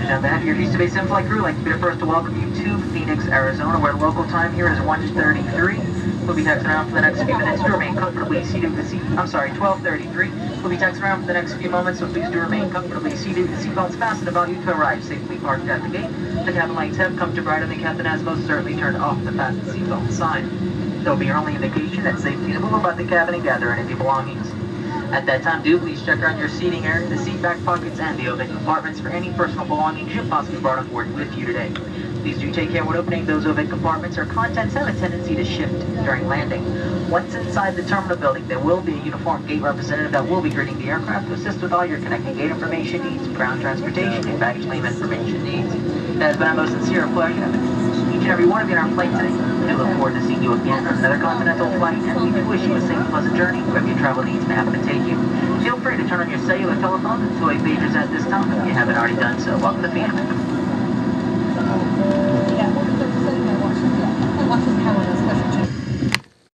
On behalf of your Houston based in-flight crew, I'd like to be the first to welcome you to Phoenix, Arizona, where local time here is 1:33. We'll be taxiing around for the next few minutes to remain comfortably seated with the seat. I'm sorry, 12:33. We'll be taxiing around for the next few moments, so please do remain comfortably seated with the seatbelts fastened about you to arrive safely parked at the gate. The cabin lights have come to bright and the captain has most certainly turned off the fasten seatbelt sign. That will be your only indication that it's safe to move about the cabin and gather any of your belongings. At that time, do please check around your seating area, the seat back pockets, and the overhead compartments for any personal belongings you possibly brought on board with you today. Please do take care when opening those overhead compartments, or contents have a tendency to shift during landing. Once inside the terminal building, there will be a uniformed gate representative that will be greeting the aircraft to assist with all your connecting gate information needs, ground transportation, and baggage claim information needs. It has been our most sincere pleasure having each and every one of you on our flight today. We look forward to seeing you again on another continental flight, and we do wish you a safe and pleasant journey wherever your travel needs may happen to take you. Feel free to turn on your cellular telephone to 2 pagers at this time if you haven't already done so. Welcome to Phoenix.